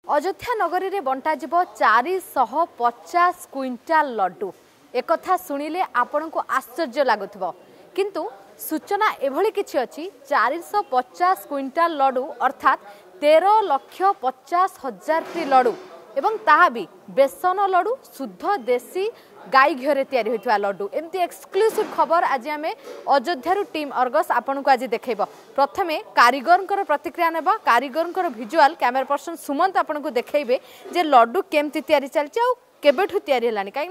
अयोध्या नगरी रे बंटा जीव 450 क्विंटाल लड्डू। एक कथा सुनिले आपण को आश्चर्य लगुव किंतु सूचना एभली किछि अछि 450 क्विंटाल लड्डू अर्थात 13,50,000 लड्डू एवं ताहा भी बेसन लड्डू शुद्ध देसी गाई घरे तैयारी होइतवा लड्डू। एमती एक्सक्लूसिव खबर आज आम अयोध्या टीम अर्गस आपन को आज देखैबो। प्रथमे कारीगर प्रतिक्रिया नेबा, कारीगर विजुअल कैमरा पर्सन सुमंत आपन को देखैबे जे लड्डू केमती तैयारी चलछि आ केबेठु तैयारी हेलानी कहीं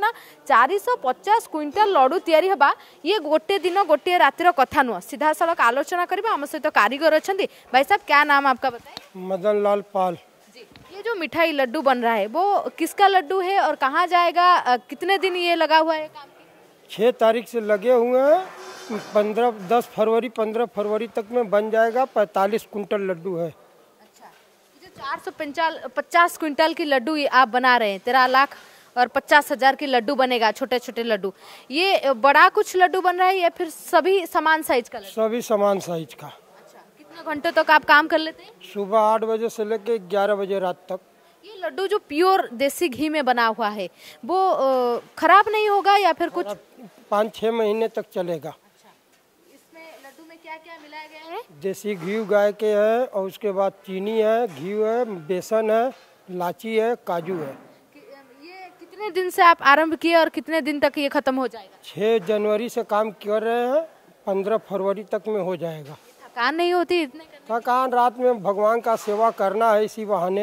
450 क्विंटाल लड्डू तैयारी हबा ये गोटे दिन गोटे रातिर कथा नुह। सीधा सड़क आलोचना करबा हम सहित कारीगर अछंती। भाई साहब क्या नाम आपका बताएं? मदन लाल पाल। ये जो मिठाई लड्डू बन रहा है वो किसका लड्डू है और कहाँ जाएगा? कितने दिन ये लगा हुआ है काम? 6 तारीख से लगे हुए हैं। 15 फरवरी तक में बन जाएगा। 45 कुंटल लड्डू है। अच्छा, ये जो 450 क्विंटल की लड्डू आप बना रहे हैं, 13 लाख और 50,000 की लड्डू बनेगा, छोटे छोटे लड्डू। ये बड़ा कुछ लड्डू बन रहा है या फिर सभी समान साइज का? सभी समान साइज का। घंटों तक आप काम कर लेते हैं? सुबह 8 बजे से लेके 11 बजे रात तक। ये लड्डू जो प्योर देसी घी में बना हुआ है वो खराब नहीं होगा या फिर कुछ? 5-6 महीने तक चलेगा। अच्छा, इसमें लड्डू में क्या क्या मिलाया गया है? देसी घी गाय के है और उसके बाद चीनी है, घी है, बेसन है, इलायची है, काजू है। ये कितने दिन से आप आरंभ किए और कितने दिन तक ये खत्म हो जाएगा? 6 जनवरी से काम कर रहे हैं, 15 फरवरी तक में हो जाएगा। थकान नहीं होती इतने? थकान रात में भगवान का सेवा करना है, इसी बहाने।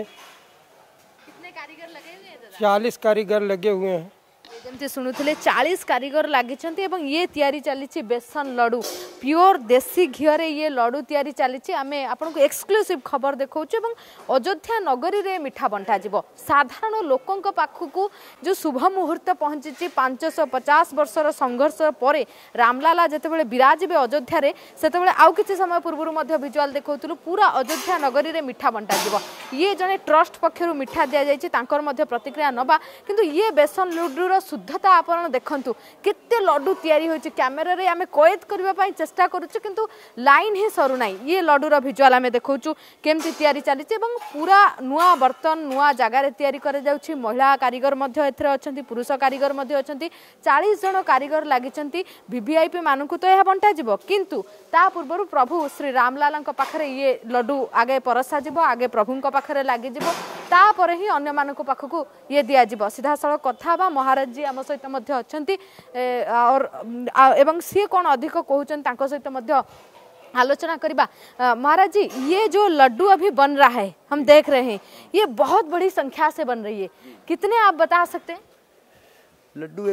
कितने कारीगर लगे हुए हैं? 40 कारीगर लगे हुए हैं। जमती शुणुले 40 कारीगर लगी ये तैयारी चली बेसन लड्डू प्योर देसी घीरे ये लड्डू तैयारी चली। आम आपन को एक्सक्लूसिव खबर देखा अयोध्या नगरी रे मिठा बंटा जीव साधारण लोकों पाखक जो शुभ मुहूर्त पहुंची 550 वर्षर संघर्ष पर रामलाला जितेबाला विराजे अयोध्या से आउ कि समय पूर्व विजुआल देखा पूरा अयोध्या नगरी रे मिठा बंटा जीव। ये जड़े ट्रस्ट पक्षर मिठा दि जाए प्रतिक्रिया नवा किंतु ये बेसन लड्डूर शुद्धता आपण देखंतु केते लड्डू तैयारी होछि। कैमेरा रे आमे कैद करबा पई चेष्टा करूछु किंतु लाइन ही सरू नाही। ये लड्डूर विजुअल आमे देखौछु केमती तैयारी चली एवं पूरा नुआ बर्तन नुआ जगह रे तैयारी करे जाउछि। महिला कारीगर मध्ये एथरे अछंती, पुरुष कारीगर मध्ये अछंती। 40 जण कारीगर लागिछंती। वीवीआईपी मानकु तो यह बंटा जिवो किंतु ता पूर्व प्रभु श्री रामलालांक पाखरे ये लड्डू आगे परसा जिवो, आगे प्रभुंक पाखरे लागि जिवो, ता परे ही अन्य मानक पाखकु ये दिया जिवो। सीधा सड़क कथा बा महाराज जी आम सहित मध्य अछंती और एवं सी कौन अधिक कहउछन तांको सहित मध्य आलोचना करिबा। महाराज जी ये जो लड्डू अभी बन रहा है हम देख रहे हैं ये बहुत बड़ी संख्या से बन रही है, कितने आप बता सकते हैं? लड्डू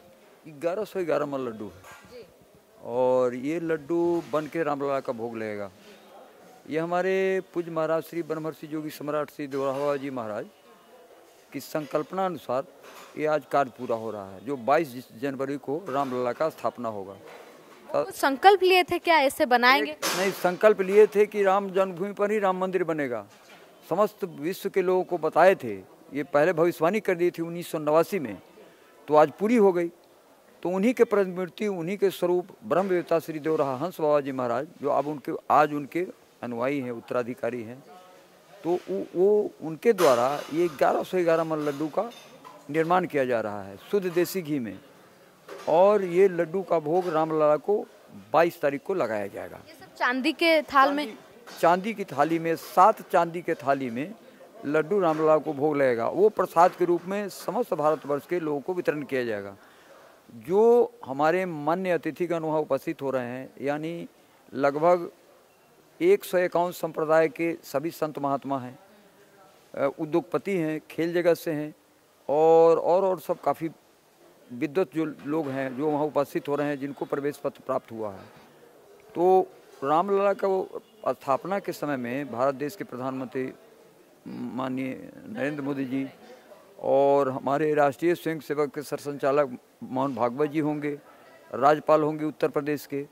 1111 मन लड्डू है और ये लड्डू बन के रामलला का भोग लगेगा। ये हमारे पूज्य महाराज श्री ब्रह्मर्षि जोगी सम्राट श्री दोराहा जी महाराज की संकल्पना अनुसार ये आज कार्य पूरा हो रहा है, जो 22 जनवरी को रामलला का स्थापना होगा। तो संकल्प लिए थे क्या ऐसे बनाएंगे? नहीं, संकल्प लिए थे कि राम जन्मभूमि पर ही राम मंदिर बनेगा। समस्त विश्व के लोगों को बताए थे, ये पहले भविष्यवाणी कर दी थी 1989 में, तो आज पूरी हो गई। तो उन्हीं के प्रतिमूर्ति, उन्हीं के स्वरूप ब्रह्म देवता श्री देवराहा हंस बाबा जी महाराज जो अब आज उनके अनुयायी हैं, उत्तराधिकारी हैं, तो वो उनके द्वारा ये 1111 मन लड्डू का निर्माण किया जा रहा है शुद्ध देसी घी में। और ये लड्डू का भोग रामलला को 22 तारीख को लगाया जाएगा। ये सब चांदी के थाल में, चांदी की थाली में, 7 चांदी के थाली में लड्डू रामलला को भोग लगेगा। वो प्रसाद के रूप में समस्त भारतवर्ष के लोगों को वितरण किया जाएगा। जो हमारे मान्य अतिथिगण वहाँ उपस्थित हो रहे हैं, यानी लगभग 151 संप्रदाय के सभी संत महात्मा हैं, उद्योगपति हैं, खेल जगत से हैं और सब काफ़ी विद्वत जो लोग हैं जो वहाँ उपस्थित हो रहे हैं, जिनको प्रवेश पत्र प्राप्त हुआ है। तो रामलला का स्थापना के समय में भारत देश के प्रधानमंत्री माननीय नरेंद्र मोदी जी और हमारे राष्ट्रीय स्वयंसेवक के सरसंचालक मोहन भागवत जी होंगे, राज्यपाल होंगे उत्तर प्रदेश के,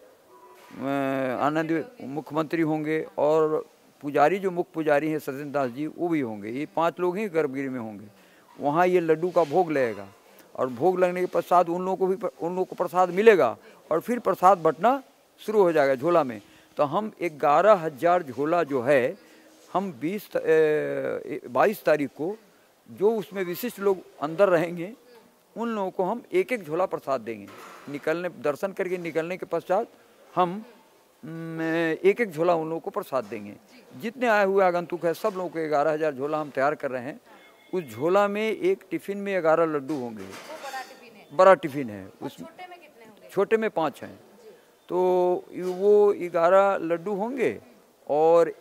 आनंद मुख्यमंत्री होंगे और पुजारी जो मुख्य पुजारी हैं सत्येंद्र दास जी वो भी होंगे। ये 5 लोग ही गर्भगृह में होंगे। वहाँ ये लड्डू का भोग लगेगा और भोग लगने के पश्चात उन लोगों को प्रसाद मिलेगा और फिर प्रसाद बंटना शुरू हो जाएगा झोला में। तो हम 11,000 झोला जो है हम 22 तारीख को जो उसमें विशिष्ट लोग अंदर रहेंगे उन लोगों को हम एक एक झोला प्रसाद देंगे। दर्शन करके निकलने के पश्चात हम एक एक झोला उन लोगों को प्रसाद देंगे। जितने आए हुए आगंतुक है सब लोगों को 11,000 झोला हम तैयार कर रहे हैं। उस झोला में एक टिफिन में 11 लड्डू होंगे। बड़ा टिफिन है, उस छोटे में 5 हैं, तो वो 11 लड्डू होंगे और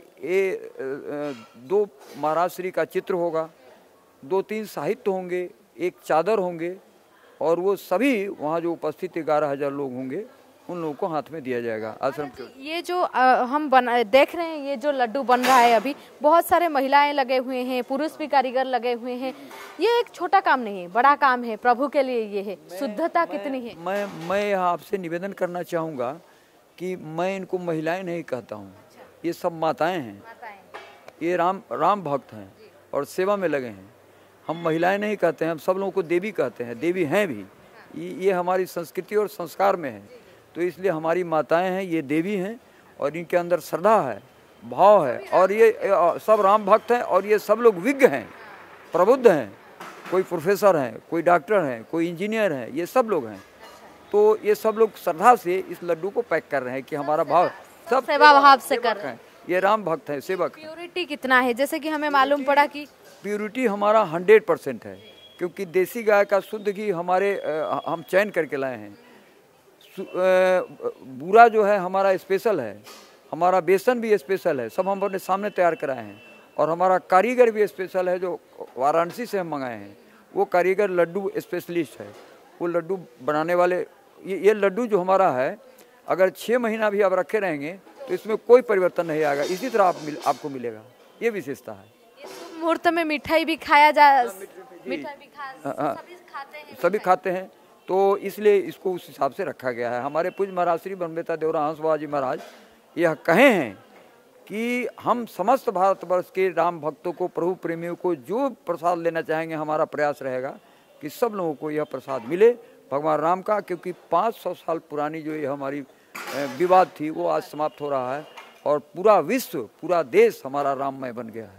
2 महाराज श्री का चित्र होगा, 2-3 साहित्य होंगे, एक चादर होंगे और वो सभी वहाँ जो उपस्थित 11,000 लोग होंगे उन लोगों को हाथ में दिया जाएगा आश्रम के। ये जो हम देख रहे हैं, ये जो लड्डू बन रहा है अभी, बहुत सारे महिलाएं लगे हुए हैं, पुरुष भी कारीगर लगे हुए हैं। ये एक छोटा काम नहीं है, बड़ा काम है, प्रभु के लिए ये है। शुद्धता कितनी है? मैं यहाँ आपसे निवेदन करना चाहूँगा कि मैं इनको महिलाएं नहीं कहता हूँ, ये सब माताएं हैं। ये राम भक्त हैं और सेवा में लगे हैं। हम महिलाएं नहीं कहते हैं, हम सब लोगों को देवी कहते हैं, देवी हैं भी। ये हमारी संस्कृति और संस्कार में है, तो इसलिए हमारी माताएं हैं, ये देवी हैं और इनके अंदर श्रद्धा है, भाव है और ये सब राम भक्त हैं और ये सब लोग विज्ञ हैं, प्रबुद्ध हैं। कोई प्रोफेसर हैं, कोई डॉक्टर हैं, कोई इंजीनियर हैं, ये सब लोग हैं। तो ये सब लोग श्रद्धा से इस लड्डू को पैक कर रहे हैं कि हमारा भाव सब सेवा भाव से कर रहे हैं। ये राम भक्त हैं, सेवक। प्योरिटी कितना है? जैसे कि हमें मालूम पड़ा कि प्योरिटी हमारा 100% है, क्योंकि देसी गाय का शुद्ध घी हम चयन करके लाए हैं। बूरा जो है हमारा स्पेशल है, हमारा बेसन भी स्पेशल है, सब हम अपने सामने तैयार कराए हैं। और हमारा कारीगर भी स्पेशल है जो वाराणसी से हम मंगाए हैं। वो कारीगर लड्डू स्पेशलिस्ट है, वो लड्डू बनाने वाले। ये लड्डू जो हमारा है, अगर 6 महीना भी आप रखे रहेंगे तो इसमें कोई परिवर्तन नहीं आएगा, इसी तरह आपको मिलेगा। ये विशेषता है। मुहूर्त में मिठाई भी खाया मिठाई भी सभी खाते हैं, तो इसलिए इसको उस हिसाब से रखा गया है। हमारे पूज्य महाराज श्री ब्रह्मवेता देवरा हंस बाबा जी महाराज यह कहे हैं कि हम समस्त भारतवर्ष के राम भक्तों को, प्रभु प्रेमियों को जो प्रसाद लेना चाहेंगे, हमारा प्रयास रहेगा कि सब लोगों को यह प्रसाद मिले भगवान राम का। क्योंकि 500 साल पुरानी जो ये हमारी विवाद थी वो आज समाप्त हो रहा है और पूरा विश्व, पूरा देश हमारा राममय बन गया है।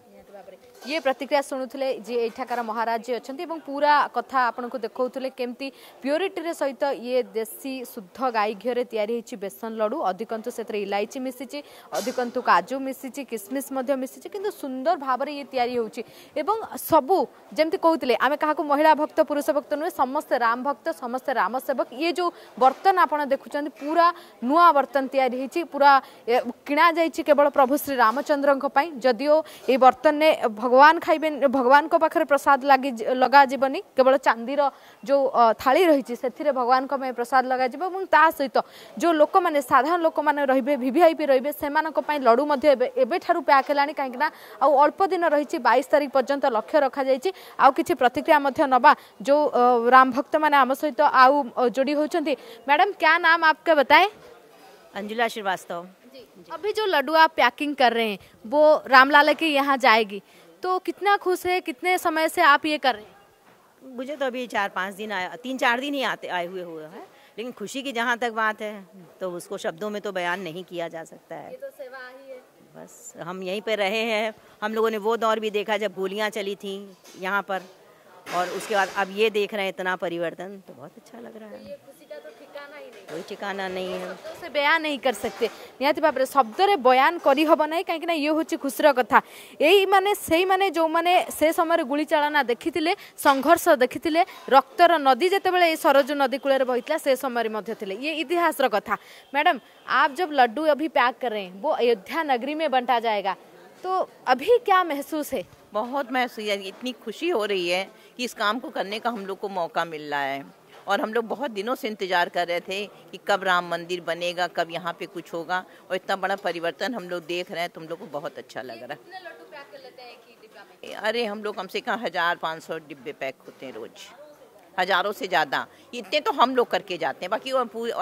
ये प्रतिक्रिया शुणुले जी एठाकार महाराज जी अच्छा पूरा कथा आपन को देखौथुले केमती प्योरिटी रे सहित ये देसी शुद्ध गाई घी रे तयारी होची बेसन लड्डू। अधिकंतु सेतरे इलायची मिसिची, अधिकंतु काजू मिसिची, किसमिस मध्य मिसिची, किंतु सुंदर भाव रे ये तयारी होची। एवं सबु जेमती कहउतले आमे काहाको महिला भक्त पुरुष भक्त नुहे, समस्त राम भक्त, समस्त राम सेवक। ये जो बर्तन आपन देखुचंती पूरा नुआ बर्तन तयारी होची, पूरा किणा जाईची केवल प्रभु श्री रामचंद्रଙ୍କ ପାଇଁ। जदियो ए बर्तन ने भगवान खाइबे, भगवान को पाखरे प्रसाद लगा जीवनी, केवल चांदीर जो थाली रही से भगवान को में प्रसाद लगा जीव। और ता सहित जो लोक माने साधारण लोक माने रहिबे, वीवीआईपी रहिबे, सेमानक पई लड्डू मध्ये एबे ठारू पैक हेलानी, काहेकि ना आ अल्प दिन रही 22 तारीख पर्यंत लक्ष्य रखा जायछि। आ किछि प्रतिक्रिया मध्ये नबा जो राम भक्त माने आम सहित आउ जोड़ी होचंती। मैडम क्या नाम आपका बताएं? अंजुला श्रीवास्तव। अभी जो लड्डू आप पैकिंग कर रहे हैं वो रामलाला के यहाँ जाएगी, तो कितना खुश है, कितने समय से आप ये कर रहे हैं? मुझे तो अभी 4-5 दिन 3-4 दिन ही आए हुए हैं, लेकिन खुशी की जहाँ तक बात है तो उसको शब्दों में तो बयान नहीं किया जा सकता है। ये तो सेवा ही है। बस हम यहीं पे रहे हैं। हम लोगों ने वो दौर भी देखा जब गोलियाँ चली थी यहाँ पर, और उसके बाद अब ये देख रहे हैं इतना परिवर्तन, तो बहुत अच्छा लग रहा है। खुशी का तो ठिकाना ही नहीं, कोई ठिकाना नहीं है, से बयान नहीं कर सकते। निहाती भाव शब्द रे बयान करी हब नहीं, कहीं ये हूँ खुशीर कथा। यही माने से माने जो माने से समय गुली चालना देखी, संघर्ष देखी, रक्तर नदी जितेबाला सरजू नदी कूल बहीता से समय थे, ये इतिहास कथा। मैडम आप जब लड्डू अभी पैक कर रहे हैं, वो अयोध्या नगरी में बंटा जाएगा, तो अभी क्या महसूस है? बहुत महसूस है, इतनी खुशी हो रही है कि इस काम को करने का हम लोग को मौका मिल रहा है। और हम लोग बहुत दिनों से इंतजार कर रहे थे कि कब राम मंदिर बनेगा, कब यहाँ पे कुछ होगा, और इतना बड़ा परिवर्तन हम लोग देख रहे हैं, तुम लोग को बहुत अच्छा लग रहा है। कितने लड्डू पैक कर लेते हैं एक डिब्बा में? अरे हम लोग कम से कम 1500 डिब्बे पैक होते हैं रोज, हजारों से ज़्यादा। इतने तो हम लोग करके जाते हैं, बाकी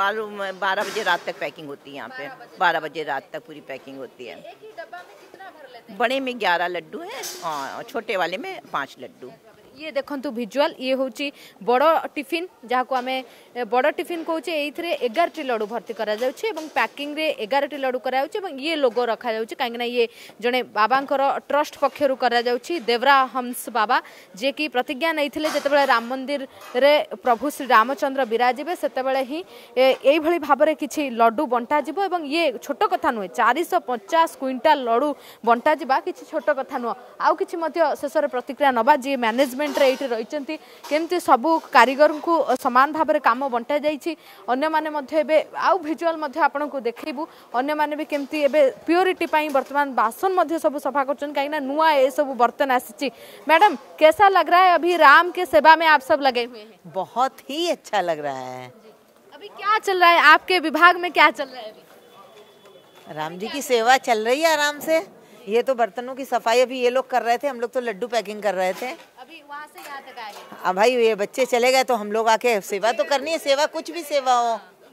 12 बजे रात तक पैकिंग होती है यहाँ पे। 12 बजे रात तक पूरी पैकिंग होती है। एक ही डब्बा में कितना भर लेते हैं? बड़े में 11 लड्डू हैं और छोटे वाले में 5 लड्डू। ये देखंतु विजुअल ये होची बड़ टिफिन जहाँ को आमे बड़ टिफिन कहूचे एइथरे 11टी लड्डू भर्ती करा जाउछि एवं पैकिंग रे 11टी लड्डू करा जाउछि एवं ये लोगो रखा जाउछि काहे ना ये जने बाबांकर ट्रस्ट पक्षरु करा जाउछि देवरा हंस बाबा जे कि प्रतिज्ञा नैथिले जेतेबेले राम मंदिर रे प्रभु श्री रामचंद्र विराजिबे सेतेबेले ही एई भली भाबरे किछि लड्डू बंटा जिवो एवं ये छोट कथा नुहे 450 क्विंटाल लड्डू बंटा जिबा किछि छोट कथा नुह आउ किछि मध्य शेषरे प्रतिक्रिया नबा जे मैनेजमेंट रे एठी रहिचंती केमती सबु कारीगर को समान भाव में काम बंटा जाइछि अन्य माने मध्य एबे आउ विजुअल मध्य आपन को देखैबु अन्य माने भी केमती एबे प्योरिटी पई वर्तमान बासन मध्य सब सफा करछन काहे ना नुआ ए सब बर्तन आसीछि। मैडम कैसा लग रहा है अभी राम के सेवा में आप सब लगे हुए हैं? बहुत ही अच्छा लग रहा है। अभी क्या चल रहा है आपके विभाग में, क्या चल रहा है अभी? राम जी की सेवा चल रही है आराम से। ये तो बर्तनों की सफाई अभी ये लोग कर रहे थे, हम लोग तो लड्डू पैकिंग कर रहे थे। अभी वहाँ से यहाँ तक आए हैं। अब भाई ये बच्चे चले गए तो हम लोग आके सेवा तो करनी है। सेवा कुछ भी सेवा हो,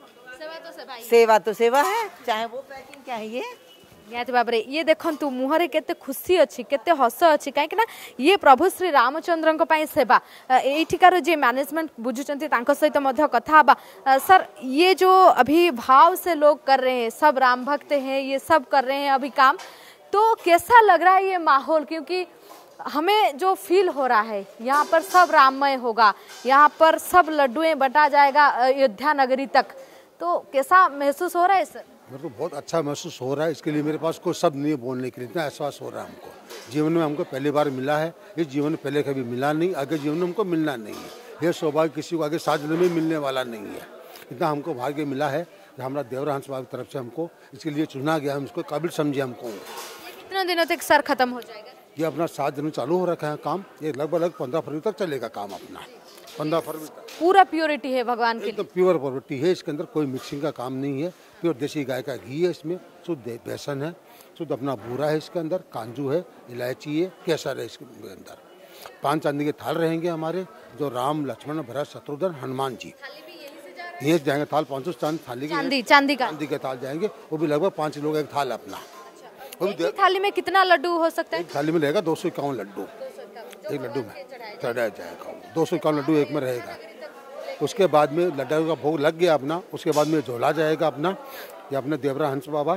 सेवा तो सेवा है, चाहे वो पैकिंग क्या है। ये निहाती भाबरे ये देखंतु मुहरे केते खुशी अछि केते हस अछि काहे ना ये प्रभु श्री रामचंद्रन पई सेवा एठिकार जे मैनेजमेंट बुझुचंती तांको सहित मध्य कथा बा। सर ये जो अभी भाव से लोग कर रहे हैं, सब राम भक्त हैं, ये सब कर रहे हैं अभी काम, तो कैसा लग रहा है ये माहौल? क्योंकि हमें जो फील हो रहा है यहाँ पर सब राममय होगा, यहाँ पर सब लड्डुएं बटा जाएगा अयोध्या नगरी तक, तो कैसा महसूस हो रहा है सर? मेरे को बहुत अच्छा महसूस हो रहा है। इसके लिए मेरे पास कोई शब्द नहीं है बोलने के लिए, इतना एहसास हो रहा है हमको। जीवन में हमको पहली बार मिला है, इस जीवन में पहले कभी मिला नहीं, आगे जीवन में हमको मिलना नहीं है। ये सौभाग्य किसी को आगे 7 जन्म में मिलने वाला नहीं है। इतना हमको भाग्य मिला है कि हमारा देवरा हंस बाबा की तरफ से हमको इसके लिए चुना गया, हम इसको काबिल समझे हमको। कितने दिनों तक सर खत्म हो जाएगा? ये अपना 7 दिन चालू हो रखा है काम, ये लगभग 15 फरवरी तक चलेगा काम अपना। 15 फरवरी तक पूरा प्योरिटी है भगवान के लिए, प्योर प्योरिटी है, इसके अंदर कोई मिक्सिंग का काम नहीं है। प्योर देसी गाय का घी है, इसमें शुद्ध बेसन है, शुद्ध अपना बूरा है, इसके अंदर कांजू है, इलायची है, केसर है। इसके अंदर 5 चांदी के थाल रहेंगे हमारे, जो राम लक्ष्मण भरत शत्रुघ्न हनुमान जी ये जाएंगे थाल। 500 थाली चांदी के थाल जाएंगे, वो भी लगभग 5 लोग एक थाल अपना। एक थाली में कितना लड्डू हो सकता है? एक थाली में रहेगा 251 लड्डू, एक लड्डू में चढ़ाया जाएगा। 251 लड्डू एक में रहेगा। उसके बाद में लड्डू का भोग लग गया अपना, उसके बाद में झोला जाएगा अपना। ये अपने देवरा हंस बाबा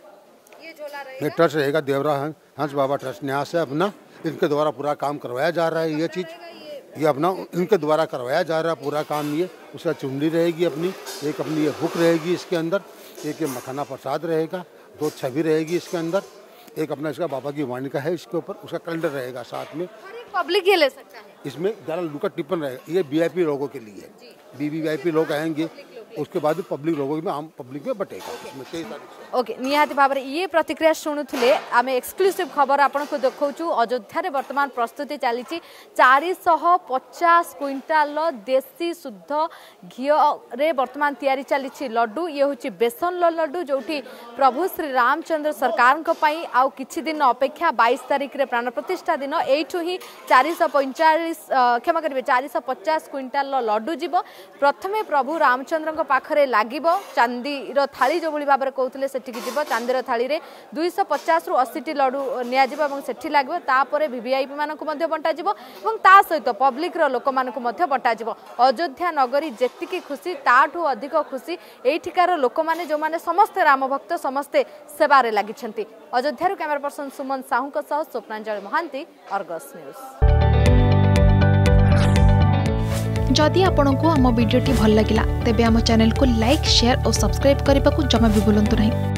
ये ट्रस्ट रहेगा, देवरा हंस बाबा ट्रस्ट न्यास से अपना, इनके द्वारा पूरा काम करवाया जा रहा है। ये चीज़ ये अपना इनके द्वारा करवाया जा रहा है पूरा काम। ये उसका चुंडी रहेगी अपनी, एक अपनी ये बुक रहेगी इसके अंदर, एक ये मखाना प्रसाद रहेगा, 2 छवि रहेगी इसके अंदर, एक अपना इसका बाबा की वाणी का है इसके ऊपर, उसका कैलेंडर रहेगा साथ में। पब्लिक ये ले सकता है इसमें 11 लोगों का टिप्पण रहेगा। ये वीआईपी लोगों के लिए, वीवीआईपी लोग आएंगे, उसके बाद पब्लिक लोगों में आम पब्लिक में बटेगा इसमें 23 तारीख से। ओके निहाती भाबरे ये प्रतिक्रिया शुणुले आम एक्सक्लूसिव खबर आपको देखु। अयोध्या वर्तमान प्रस्तुति चली 450 क्विंटाल देशी शुद्ध घी रे वर्तमान तैयारी चली लड्डू। ये हूँ बेसन लड्डू जो प्रभु श्री रामचंद्र सरकार आउ किछि दिन अपेक्षा 22 तारीख रे प्राण प्रतिष्ठा दिन एठू ही 445 क्षमा करेंगे 450 क्विंटाल लड्डू जीव। प्रथमे प्रभु रामचंद्र पाखरे लागिबो चांदीर थाली जो भाव में कहते सेठिकी जीव। चांदीर थाली रे 250 रु 80 लड्डू नियाजिबो एवं सेठी लागिबो। तापरे वीवीआईपी मानकु मध्ये बंटा जीवो एवं ता सहित पब्लिक रो लोक मानकु मध्ये बंटा जीवो। अयोध्या नगरी जेतिकी खुशी ताठू अधिक खुशी एठिकार लोक माने जो माने समस्त राम भक्त समस्ते सेवारे लागिछंती। अयोध्या कैमरा पर्सन सुमन साहू को सह स्वप्नांजलि महांती, अर्गस न्यूज। जदि आपंक आम भिडी भल लगा तेब आम चैनल को लाइक शेयर और सब्सक्राइब करने को जमा भी भूलु नहीं।